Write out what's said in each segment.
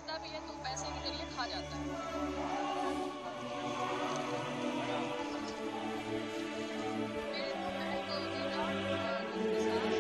देता भी है तो पैसे के जरिए खा जाता है। मेरे बहन को जीजा जिसकी सास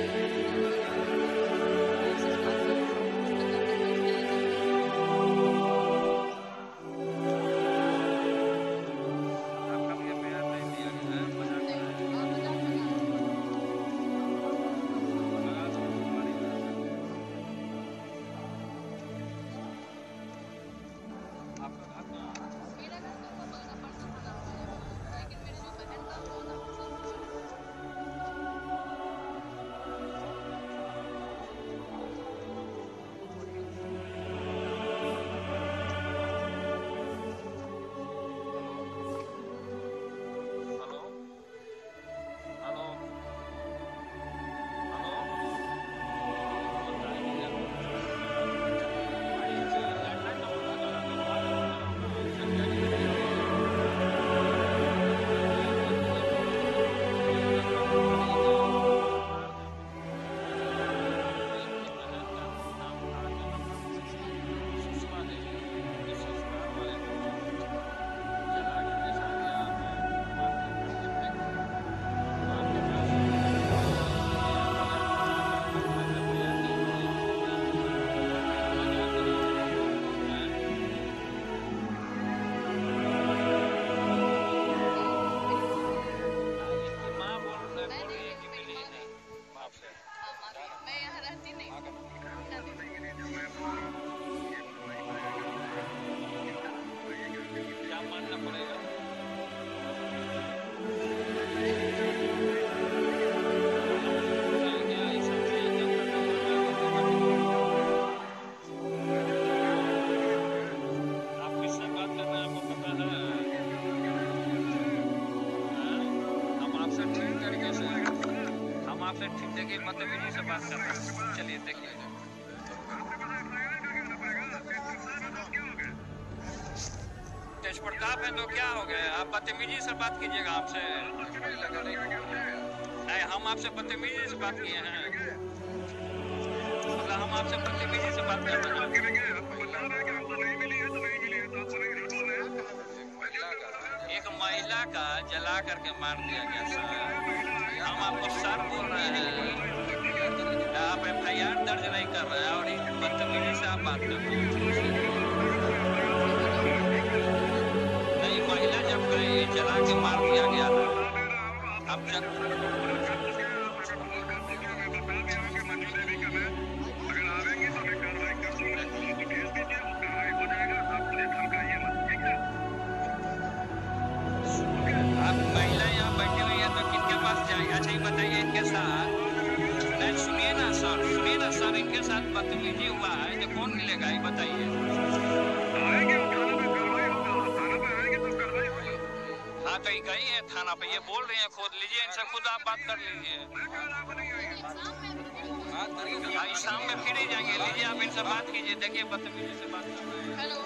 देखिए बदतमीजी से बात कर रहे हैं। चलिए देखिए तेज प्रताप है तो क्या हो गया? आप बदतमीजी से बात कीजिएगा हमसे। नहीं, हम आपसे बदतमीजी से बात किए हैं। मतलब हम आपसे बदतमीजी से बात कर रहे हैं। एक महिला का जला करके मार दिया गया सर। हम आपको सर बोल रहे हैं, आप FIR दर्ज नहीं कर रहे हैं और बदतमीजी से आप बात कर रहे हैं। नहीं, महिला जब गई जला के मार दिया गया था। अब आप महिला यहाँ बैठी हुई है तो किनके पास जाएगी? अच्छा ये बताइए इनके साथ, नहीं सुनिए ना सर, इनके साथ बदतमीजी हुआ है तो कौन मिलेगा ये बताइए। हाँ तो ये गई है थाना पे, ये बोल रही है खुद, लीजिए इनसे खुद आप बात कर लीजिए। हाँ इस शाम में फिर ही जाएंगे, लीजिए आप इनसे बात कीजिए। देखिए बदतमीजी से बात कर रहे हैं। हेलो,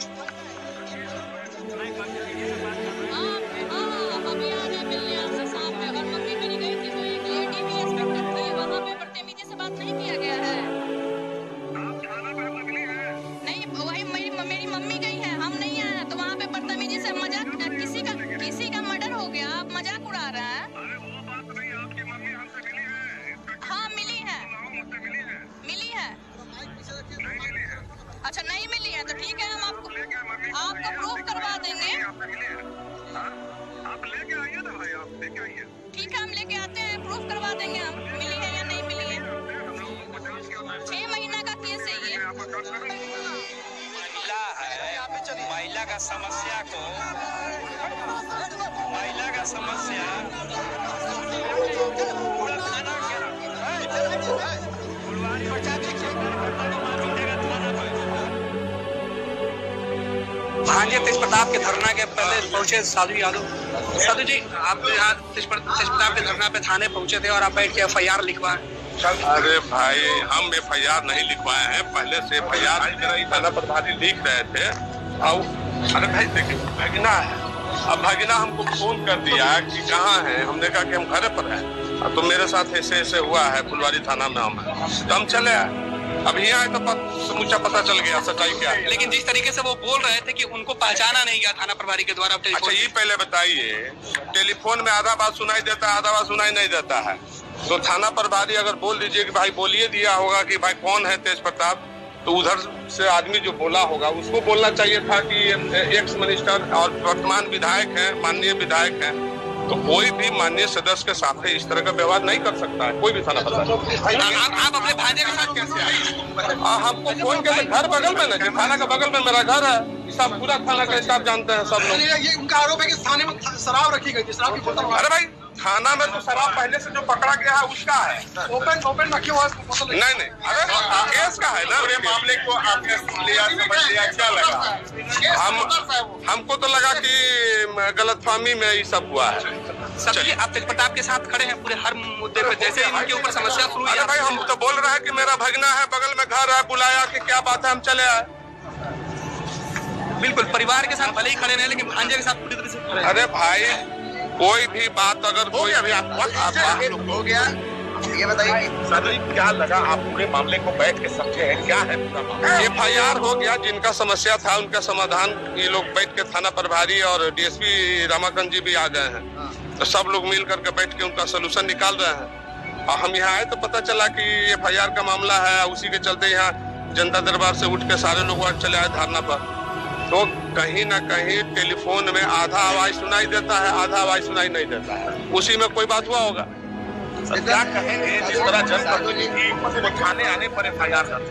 नहीं बदतमीजी से बात कर रहे हैं। अभी आ रहे मिलने आपसे साथ में। और मम्मी मेरी गई थी तो एक लेडी भी इंस्पेक्टर थी, वहाँ पे बदतमीजी से बात नहीं किया गया है। नहीं, वही मेरी मम्मी गई है, हम नहीं आए हैं। तो वहाँ पे बदतमीजी से मजाक, किसी का मर्डर हो गया, आप मजाक उड़ा रहे हैं। हाँ मिली है। अच्छा नहीं मिली है तो ठीक है, हम आपको प्रूफ करवा देंगे। आप लेके आइए ना भाई, आप लेके आइए। ठीक है, हम लेके आते हैं, प्रूफ करवा देंगे हम, मिली है या नहीं मिली है। 6 महीना का केस है ये। महिला का समस्या पूरा थाना भारतीय तेज प्रताप के धरना के पहले पहुंचे साधु यादव। साधु जी, आप यहाँ तेज प्रताप के धरना पे थाने पहुंचे थे और आप बैठ के FIR लिखवाए। अरे भाई, हम FIR नहीं लिखवाए हैं, पहले से FIR थाना प्रभारी लिख रहे थे। और अरे भाई देखिए, भगना है, अब भगना हमको फोन कर दिया कि कहाँ है। हमने कहा कि हम घर पर हैं। तो मेरे साथ ऐसे हुआ है, फुलवारी थाना में हम हैं, तो हम चले आए। अभी यहाँ तो समूचा पता चल गया सच्चाई क्या है। लेकिन जिस तरीके से वो बोल रहे थे कि उनको पहचाना नहीं गया थाना प्रभारी के द्वारा। अच्छा ये पहले बताइए, टेलीफोन में आधा बात सुनाई देता है, आधा बात सुनाई नहीं देता है, तो थाना प्रभारी अगर बोल दीजिए कि भाई बोलिए दिया होगा कि भाई कौन है तेज प्रताप, तो उधर से आदमी जो बोला होगा उसको बोलना चाहिए था कि एक्स मिनिस्टर और वर्तमान विधायक है, माननीय विधायक है, तो कोई भी माननीय सदस्य के साथ इस तरह का व्यवहार नहीं कर सकता है कोई भी थाना प्रभारी। आप अपने भांजे के साथ कैसे आए? हमको फोन किया, घर बगल में ना, थाना का बगल में मेरा घर है, सब पूरा थाना का स्टाफ जानते हैं सब लोग। ये उनका आरोप है कि थाने में शराब रखी गई थी, शराब की बोतल। अरे भाई थाना में तो शराब पहले से जो पकड़ा गया है उसका है, ओपन रखे हुआ नहीं, अरे केस का है ना। पूरे मामले को आपने लिया, समझ लिया, क्या लगा? हमको तो लगा कि गलतफहमी में ये सब हुआ है। चलिए, आप तेज प्रताप के साथ खड़े हैं पूरे हर मुद्दे पे, जैसे इनके ऊपर समस्या शुरू हुई। अरे भाई हम तो बोल रहे हैं कि मेरा भगना है, बगल में घर है, बुलाया कि क्या बात है, हम चले आए। बिल्कुल परिवार के साथ भले ही खड़े रहे, लेकिन भांजे के साथ पूरी तरह से खड़े। अरे भाई कोई भी बात अगर कोई अभी हो गया, ये बताइए सर क्या लगा, आप पूरे मामले को बैठ के समझे हैं क्या है? FIR हो गया, जिनका समस्या था उनका समाधान ये लोग बैठ के थाना प्रभारी और DSP रामाकांत जी भी आ गए हैं, तो सब लोग मिल करके बैठ के उनका सोल्यूशन निकाल रहे हैं। और हम यहाँ आए तो पता चला कि FIR का मामला है, उसी के चलते यहाँ जनता दरबार से उठ के सारे लोग वहाँ चले आए धरना पर। तो कहीं ना कहीं टेलीफोन में आधा आवाज सुनाई देता है, आधा आवाज सुनाई नहीं देता है, उसी में कोई बात हुआ होगा। क्या कहेंगे जिस तरह जनप्रतिनिधि को थाने आने पर FIR दर्ज?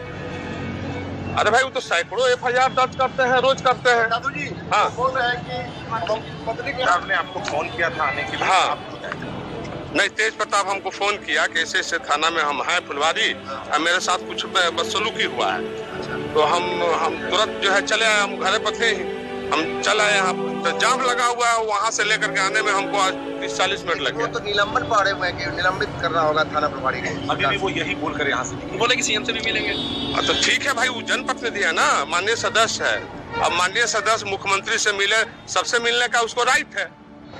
अरे भाई वो तो सैकड़ों FIR दर्ज करते हैं, रोज करते हैं। दादू जी हाँ बोल रहे हैं कि पत्नी के आपने आपको फोन किया था आने के लिए? हाँ नहीं, तेज प्रताप हमको फोन किया कि ऐसे थाना में हम हैं फुलवारी, मेरे साथ कुछ बदसलूकी हुआ है, तो हम तुरंत जो है चले आए, हम घर पर थे ही, हम चल आए। यहाँ तो जाम लगा हुआ है, वहाँ से लेकर के आने में हमको आज 30-40 मिनट लगे। तो निलंबन पड़े हुए हैं कि निलंबित करना होगा थाना प्रभारी को। अभी भी वो यही बोल कर यहाँ से बोले कि CM से भी मिलेंगे। तो ठीक है भाई, वो जनप्रतिनिधि है ना, माननीय सदस्य है, अब माननीय सदस्य मुख्यमंत्री से मिले, सबसे मिलने का उसको राइट है।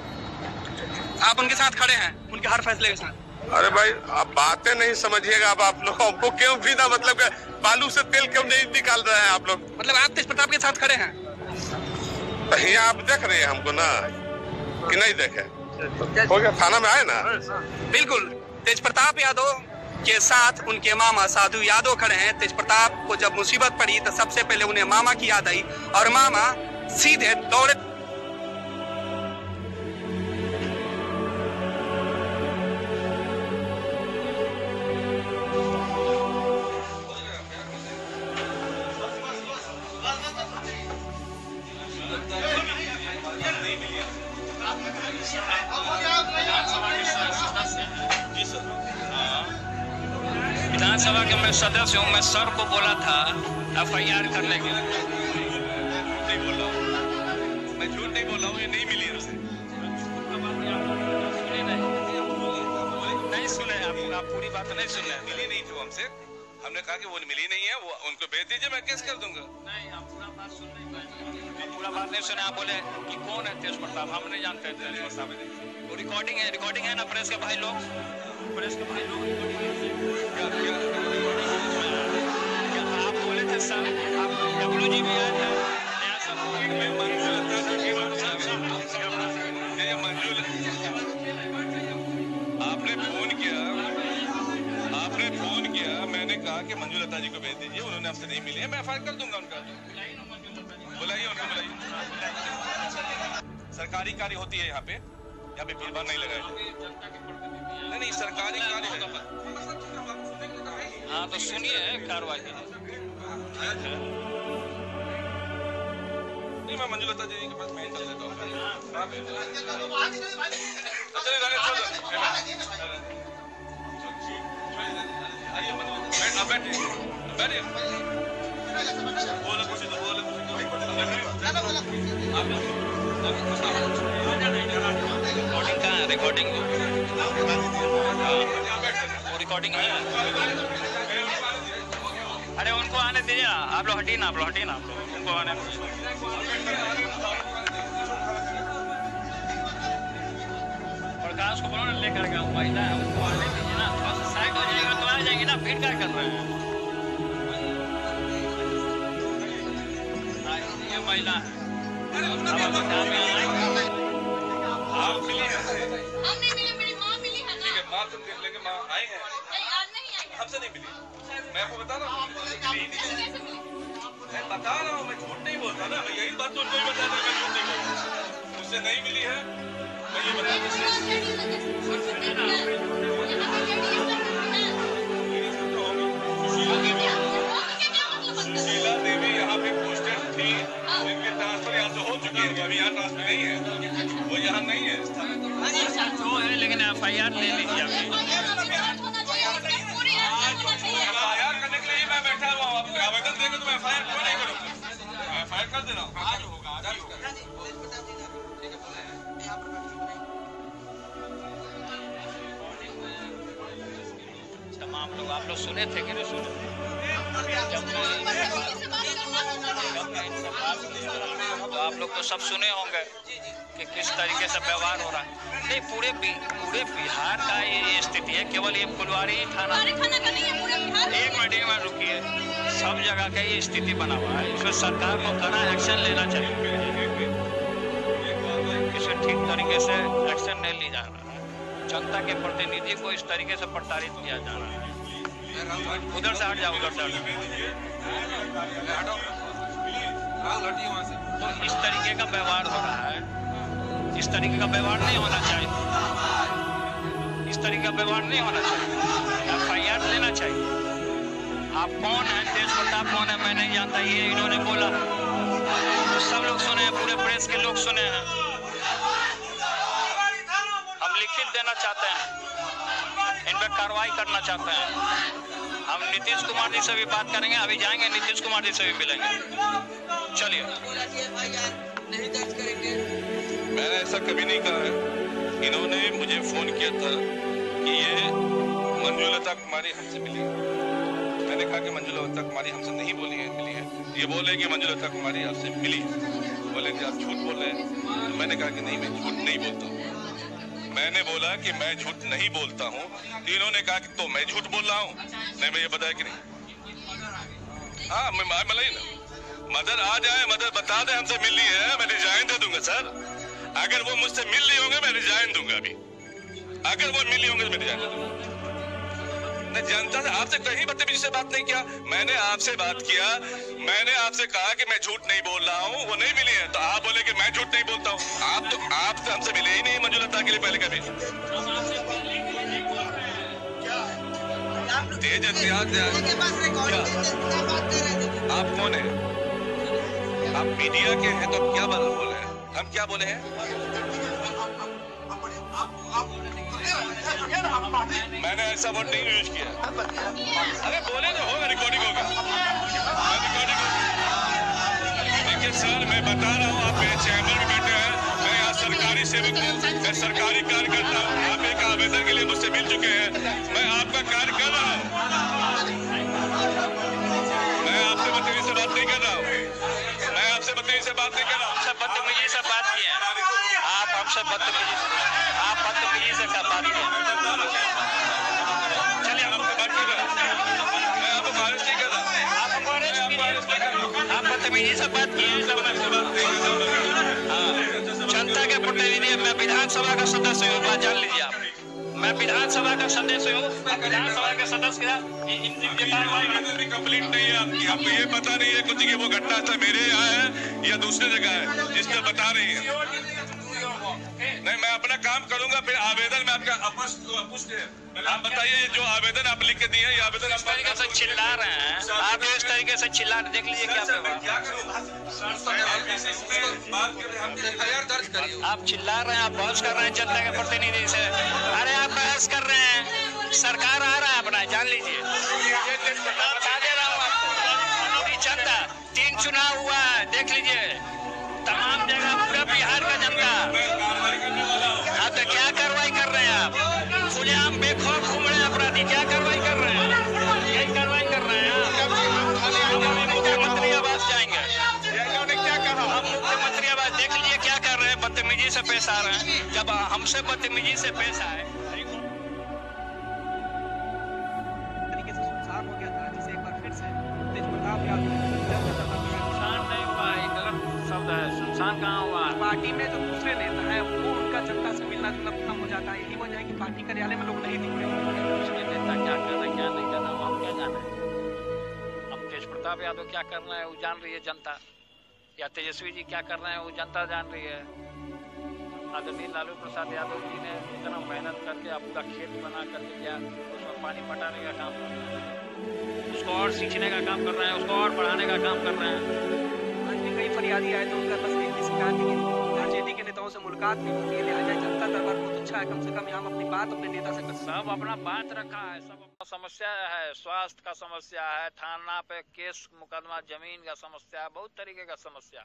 आप उनके साथ खड़े हैं, उनके हर फैसले के साथ। अरे भाई आप बातें नहीं समझिएगा, अब आप लोग हमको क्यों भी ना, मतलब बालू से तेल क्यों नहीं निकाल रहे हैं आप लोग? मतलब आप तेज प्रताप के साथ खड़े हैं? यहाँ आप देख रहे हैं हमको ना कि नहीं देखे? हो गया, थाना में आए ना। बिल्कुल, तेज प्रताप यादव के साथ उनके मामा साधु यादव खड़े हैं। तेज प्रताप को जब मुसीबत पड़ी तो सबसे पहले उन्हें मामा की याद आई और मामा सीधे दौड़े। विधानसभा के मैं सदस्य हूँ, मैं सर को बोला था FIR करने के लिए। नहीं बोल रहा हूँ, मैं झूठ नहीं बोल रहा हूँ, ये नहीं मिली हमसे। नहीं सुने आप पूरी बात नहीं सुने। मिली नहीं थी हमसे, हमने कहा कि वो मिली नहीं है, वो उनको भेज दीजिए, मैं केस कर दूंगा। नहीं, आप पूरा बात सुन नहीं पाए, पूरा बात नहीं सुने। आप बोले कि कौन है तेज प्रताप, हम नहीं जानते तेज प्रताप। वो रिकॉर्डिंग है ना, प्रेस के भाई लोग, प्रेस के भाई लोग आप बोले थे सर, आप डब्ल्यू जी भी आए थे, आपने फोन किया, मैंने कहा कि मंजू लता जी को भेज दीजिए, उन्होंने आपसे नहीं मिली है, मैं FIR कर दूंगा उनका। बुलाइए उनको, बुलाइए। सरकारी कार्य होती है यहाँ पे भीड़ भाड़ नहीं लगाए। नहीं सरकारी कार्य है। हाँ तो सुनिए कार्रवाई। नहीं मैं मंजू लता जी के पास मैं चल देता हूँ। बैठिए बोलो कुछ तो बोलो। रिकॉर्डिंग कहाँ है? रिकॉर्डिंग वो रिकॉर्डिंग है। अरे उनको आने दीजिए ना, आप लोग हटिए ना, आप लोग उनको आने प्रकाश को बोलो ना, लेकर के महिला है उनको आने दीजिए ना, थोड़ा सा साइड हो जाएगा तो आ जाएंगे ना, भीड़ क्या कर रहे हैं? ये महिला है। अब बता में आएंगे। आप मिली है? हम नहीं मिले, मेरी माँ मिली है ना। ठीक है, माँ तुम देख लेंगे, माँ आई है? नहीं, आज नहीं आई। हमसे नहीं मिली। मैं आपको बता रहा हूँ, मिली ही नहीं। कैसे मिली? मैं बता रहा हूँ, मैं झूठ नहीं बोलता ना, मैं यही बात तो उनको ही बता रहा हूँ, मैं झूठ नहीं बोलता। मुझसे नहीं मिली है, मैं ये बता दूँ। शीला देवी यहाँ पे पोस्टेड थी, जिनके ट्रांसफर यहाँ से हो चुकी है, अभी यहाँ ट्रांसफर नहीं है, वो यहाँ नहीं है। वो है, लेकिन FIR ले लीजिए अभी। FIR करने के लिए ही मैं बैठा हुआ हूँ। आप आवेदन देंगे तो मैं FIR क्यों नहीं करूँगा? FIR कर देना। आज होगा, आज ही होगा। तमाम लोग, आप लोग सुने थे कि नहीं सुने? तो आप लोग तो सब सुने होंगे कि किस तरीके से व्यवहार हो रहा है। नहीं, पूरे बिहार का ये स्थिति है, केवल ये फुलवारी थाना। एक मिनट रुकिए, सब जगह का ये स्थिति बना हुआ है। इसमें सरकार को कड़ा एक्शन लेना चाहिए। इसे ठीक तरीके से एक्शन नहीं ली जा रहा है। जनता के प्रतिनिधि को इस तरीके से प्रताड़ित किया जा रहा है। उधर से हट जाओ, उधर से हट जाओ। तो इस तरीके का व्यवहार हो रहा है। इस तरीके का व्यवहार नहीं होना चाहिए। इस तरीके का व्यवहार नहीं होना चाहिए। FIR लेना चाहिए। आप कौन है? तेज प्रताप कौन है? मैं नहीं जानता, ये इन्होंने बोला। तो सब लोग सुने हैं, पूरे प्रेस के लोग सुने हैं। हम लिखित देना चाहते हैं, इन पर कार्रवाई करना चाहते हैं। हम नीतीश कुमार जी से भी बात करेंगे, अभी जाएंगे नीतीश कुमार जी से भी मिलेंगे। चलिए। मैंने ऐसा कभी नहीं कहा है। इन्होंने मुझे फोन किया था कि ये मंजुलता कुमारी हमसे मिली। मैंने कहा कि मंजुलता कुमारी हमसे नहीं मिली है। ये बोले कि मंजुलता कुमारी आपसे मिली। बोले कि आप झूठ बोल रहे हैं। तो मैंने कहा कि नहीं, मैं झूठ नहीं बोलता हूँ। मैंने बोला कि मैं झूठ नहीं बोलता हूँ। तो इन्होंने कहा कि तो मैं झूठ बोल रहा हूँ। नहीं, मैं ये बताया कि नहीं। हाँ, मैं मलाई ना मदर आ जाए, मदर बता दे हमसे मिल रही है, मैं रिजाइन दे दूंगा सर। अगर वो मुझसे मिल रही होंगे मैं रिजाइन दूंगा अभी। अगर वो मिल रही होंगे तो मैं रिजाइन दे दूंगा। मैं जनता से आपसे कहीं बदतमीजी से बात नहीं किया। मैंने आपसे बात किया, मैंने आपसे कहा कि मैं झूठ नहीं बोल रहा हूँ, वो नहीं मिली है। तो आप बोले कि मैं झूठ नहीं बोलता हूँ। आप तो हमसे मिले ही नहीं मंजुलता के लिए पहले कभी। तेज इतिहास आप कौन है? आप मीडिया के हैं तो आप क्या बोले हैं? हम क्या बोले हैं? मैंने ऐसा वर्ड नहीं यूज किया। अरे बोले तो होगा, रिकॉर्डिंग होगा। देखिए सर, मैं बता रहा हूँ, आप मेरे चैम्बर में बैठे हैं, मैं यहाँ सरकारी सेवक हूँ, मैं सरकारी कार्य करता हूँ। आप एक आवेदन के लिए मुझसे मिल चुके हैं, मैं आपका कार्य कर रहा हूँ। मैं आपसे बदतमीजी से बात नहीं कर रहा हूँ। मैं आपसे बदतमीजी से बात नहीं कर रहा हूँ। हमसे बदतमीजी से बात किए आप, हमसे बदतमीजी से बात किए। चलिए, आपसे बात कर रहा हूँ। मैं आपको खारिज नहीं कर रहा हूँ। आप बदतमीजी से बात किए। जनता के प्रतिनिधि, मैं विधानसभा का सदस्य हूँ, बात जान लीजिए आप। मैं विधानसभा का सदस्य हूँ। विधानसभा के सदस्य कंप्लीट नहीं है आपकी। आपको ये पता नहीं है कुछ कि वो घटना था मेरे यहाँ है या दूसरी जगह है जिस पर बता रही है। नहीं, मैं अपना काम करूंगा। फिर आवेदन में आपका आप बताइए, जो आवेदन आप लिख के दिए हैं, ये आवेदन इस तरीके से चिल्ला रहे हैं आप, इस तरीके से चिल्ला रहे, देख लीजिए क्या आप चिल्ला रहे हैं, आप बहस कर रहे हैं जनता के प्रतिनिधि से। अरे आप बहस कर रहे हैं, सरकार आ रहा है अपना, जान लीजिए। बता दे रहा हूँ आपको, जनता 3 चुनाव हुआ है, देख लीजिए तमाम जगह, पूरा बिहार का जनता। आप तो क्या कार्रवाई कर रहे हैं आप? खुलेआम बेखौफ घूम रहे हैं अपराधी, क्या कार्रवाई कर रहे हैं? यही कार्रवाई कर रहे हैं। हम अभी मुख्यमंत्री आवास जाएंगे। क्या कहा? हम मुख्यमंत्री आवास, देख लीजिए क्या कर रहे हैं, बदतमीजी से पेश आ रहे हैं। जब हमसे बदतमीजी से पेश आए, तरीके से सुनसान हो गया था, जिसे एक बार फिर से तेज प्रताप यादव नहीं हुआ, कहाँ हुआ? पार्टी में जो दूसरे नेता है वो उनका जनता से मिलना जुलना कम हो जाता है, यही वजह है कि पार्टी कार्यालय में लोग नहीं दिख रहे हैं। उसके नेता क्या कर रहे हैं क्या नहीं कर रहे हैं, हम क्या जाने। हम तेज प्रताप यादव क्या कर रहे हैं वो जान रही है जनता, या तेजस्वी जी क्या कर रहे हैं वो जनता जान रही है। आदरणीय लालू प्रसाद यादव जी ने इतना मेहनत करके आपका खेत बना करके क्या उसमें पानी पटाने का काम कर रहे हैं, उसको और सींचने का काम कर रहे हैं, उसको और बढ़ाने का काम कर रहे हैं। आज भी कई फरियादी आए तो उनका बस एक ही शिकायत है कि आरजेडी के नेताओं से मुलाकात भी होती है, लिहाजा जनता दरबार बहुत अच्छा है, कम से कम यहाँ अपनी बात अपने नेता से कर सकते हैं। सब अपना बात रखा है, सब अपना समस्या है, स्वास्थ्य का समस्या है, थाना पे केस मुकदमा, जमीन का समस्या है, बहुत तरीके का समस्या।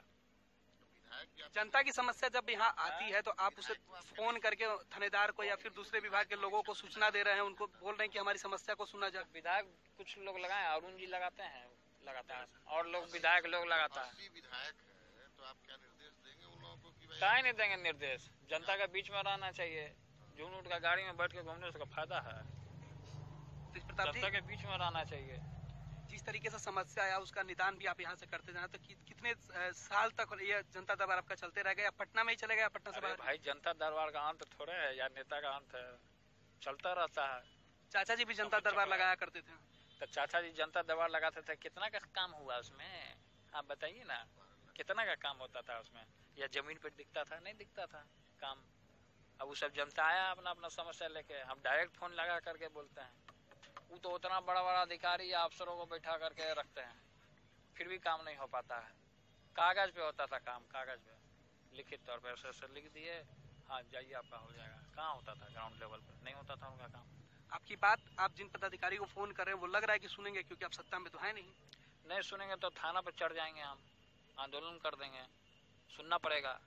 जनता की समस्या जब यहाँ आती है तो आप उसे फोन करके थानेदार को या फिर दूसरे विभाग के लोगों को सूचना दे रहे हैं, उनको बोल रहे हैं कि हमारी समस्या को सुना जाए। विधायक कुछ लोग लगाए, अरुण जी लगाते हैं, लगाता है, और लोग विधायक लोग लगाता है। विधायक है तो आप क्या निर्देश देंगे उन लोगों को कि भाई काहे नहीं देंगे निर्देश, जनता के बीच में रहना चाहिए। झूठ उठ का गाड़ी में बैठ के घूमने से फायदा है, तेज प्रताप जी, जनता के बीच में रहना चाहिए। जिस तरीके से समस्या आया उसका निदान भी आप यहाँ से करते जाना, तो कितने साल तक ये जनता दरबार आपका चलते रहेगा या पटना में ही चलेगा या पटना से अरे बाहर? भाई जनता दरबार का अंत थोड़े है या नेता का अंत है, चलता रहता है। चाचा जी भी जनता दरबार लगाया करते थे। तो चाचा जी जनता दरबार लगाते थे, कितना का काम हुआ उसमें आप बताइए ना, कितना का काम होता था उसमें, या जमीन पर दिखता था? नहीं दिखता था काम। अब वो सब जनता आया अपना अपना समस्या लेके, हम डायरेक्ट फोन लगा करके बोलते हैं, वो तो उतना बड़ा बड़ा अधिकारी या अफसरों को बैठा करके रखते हैं, फिर भी काम नहीं हो पाता है। कागज पे होता था काम, कागज पे लिखित तौर पर ऐसे लिख दिए, हाँ जाइए आपका हो जाएगा। कहाँ होता था ग्राउंड लेवल पर, नहीं होता था उनका काम। आपकी बात आप जिन पदाधिकारी को फोन कर रहे हैं वो लग रहा है कि सुनेंगे, क्योंकि आप सत्ता में तो है नहीं सुनेंगे तो थाना पर चढ़ जाएंगे, हम आंदोलन कर देंगे, सुनना पड़ेगा।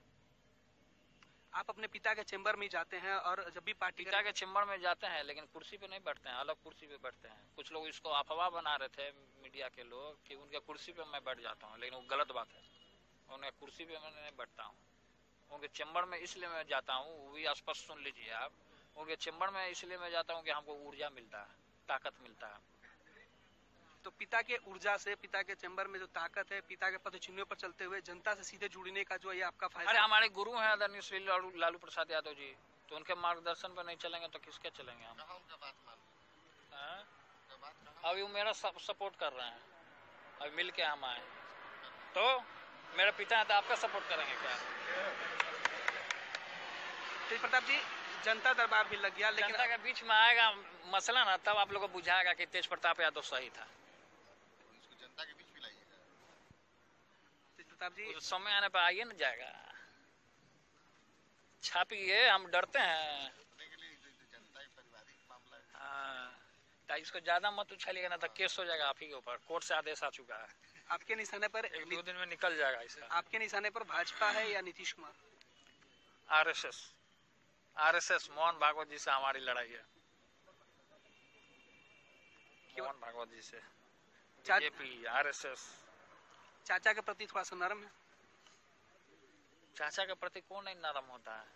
आप अपने पिता के चेंबर में जाते हैं और जब भी पार्टी पिता के चेंबर में जाते हैं लेकिन कुर्सी पे नहीं बैठते हैं, अलग कुर्सी पे बैठते हैं। कुछ लोग इसको अफवाह बना रहे थे मीडिया के लोग कि उनके कुर्सी पे मैं बैठ जाता हूँ, लेकिन वो गलत बात है। उनके कुर्सी पे मैं नहीं बैठता हूँ, उनके चेंबर में इसलिए मैं जाता हूँ, वो भी स्पष्ट सुन लीजिए आप। उनके चेंबर में इसलिए मैं जाता हूँ कि हमको ऊर्जा मिलता है, ताकत मिलता है। तो पिता के ऊर्जा से, पिता के चेंबर में जो ताकत है, पिता के पद चिन्हों पर चलते हुए जनता से सीधे जुड़ने का जो ये आपका फायदा। अरे हमारे गुरु हैं आदरणीय श्री लालू प्रसाद यादव जी, तो उनके मार्गदर्शन पर नहीं चलेंगे तो किसके चलेंगे हम? कहाँ उनका बात मान हाँ? उनका बात कहाँ? अभी वो मेरा सपोर्ट कर रहे हैं, अभी मिल के हम आए तो मेरा पिता है तो आपका सपोर्ट करेंगे क्या? तेज प्रताप जी, जनता दरबार भी लग गया, लेकिन जनता के बीच में आएगा मसला ना, तब आप लोगों को बुझाएगा कि तेज प्रताप यादव सही था। इसको जनता के बीच भी लाइएगा। तेज प्रताप जी, तो समय आने पर आइए ना जाएगा, छापिए, हम डरते हैं। अपने के लिए जो जनता ही पारिवारिक मामला है। हाँ, तो इसको ज्यादा मत उछालिएगा ना तो केस हो जाएगा आप ही के ऊपर, कोर्ट से आदेश आ चुका है, आपके निशाने पर 1-2 दिन में निकल जाएगा इसका। आपके निशाने पर भाजपा है या नीतीश कुमार? आरएसएस मोहन भागवत जी से हमारी लड़ाई है, मोहन भागवत जी से। BJP RSS. चाचा के प्रति थोड़ा सा नरम है। चाचा के प्रति कौन नहीं नरम होता है?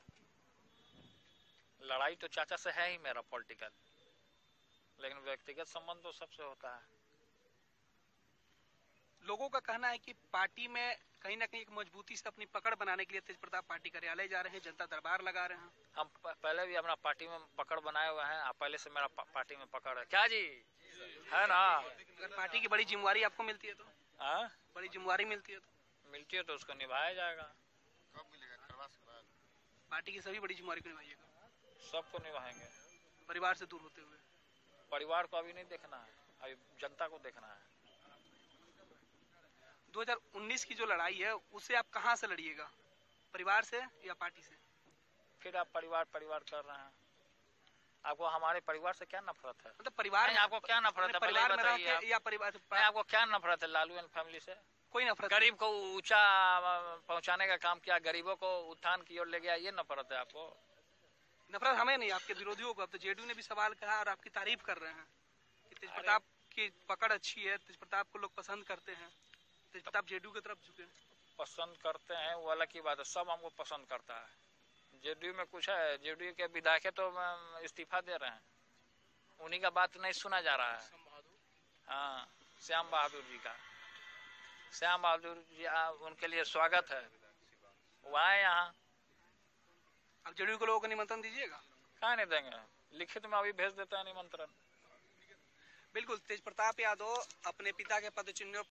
लड़ाई तो चाचा से है ही मेरा पॉलिटिकल, लेकिन व्यक्तिगत संबंध तो सबसे होता है। लोगों का कहना है कि पार्टी में कहीं ना कहीं एक मजबूती से अपनी पकड़ बनाने के लिए तेज प्रताप पार्टी कार्यालय जा रहे हैं, जनता दरबार लगा रहे हैं। हम पहले भी अपना पार्टी में पकड़ बनाए हुए हैं, पहले से मेरा पार्टी में पकड़ है। क्या जी है ना? अगर पार्टी की बड़ी जिम्मेवारी आपको मिलती है तो? बड़ी जिम्मेवारी मिलती है तो उसको निभाया जाएगा। कब मिलेगा? खरवास के बाद? पार्टी की सभी बड़ी जिम्मेवारी को निभाइएगा, सबको निभाएंगे, परिवार से दूर होते हुए। परिवार को अभी नहीं देखना है, अभी जनता को देखना है। 2019 की जो लड़ाई है उसे आप कहां से लड़िएगा, परिवार से या पार्टी से? फिर आप परिवार कर रहे हैं, आपको हमारे परिवार से क्या नफरत है? मतलब परिवार में आपको क्या नफरत है? परिवार में रहते या परिवार? आपको क्या नफरत है लालू एंड फैमिली से? कोई नफरत? गरीब को ऊंचा पहुंचाने का काम किया, गरीबों को उत्थान की ओर ले गया, ये नफरत है आपको? नफरत हमें नहीं, आपके विरोधियों को। अब तो जेडीयू ने भी सवाल कहा और आपकी तारीफ कर रहे हैं कि तेज प्रताप की पकड़ अच्छी है, तेज प्रताप को लोग पसंद करते हैं, तेज प्रताप जेडीयू की तरफ झुके। पसंद करते हैं वो अलग की बात है, सब हमको पसंद करता है। जेडीयू में कुछ है, जेडीयू के विधायक तो इस्तीफा दे रहे हैं, उन्हीं का बात नहीं सुना जा रहा है। हाँ, श्याम बहादुर जी का, श्याम बहादुर जी उनके लिए स्वागत है, वो आए यहाँ। अब जेडीयू के लोगों को निमंत्रण दीजिएगा? कहाँ नहीं देंगे, लिखित में अभी भेज देता है निमंत्रण। बिल्कुल, तेज प्रताप यादव अपने पिता के पद चिन्ह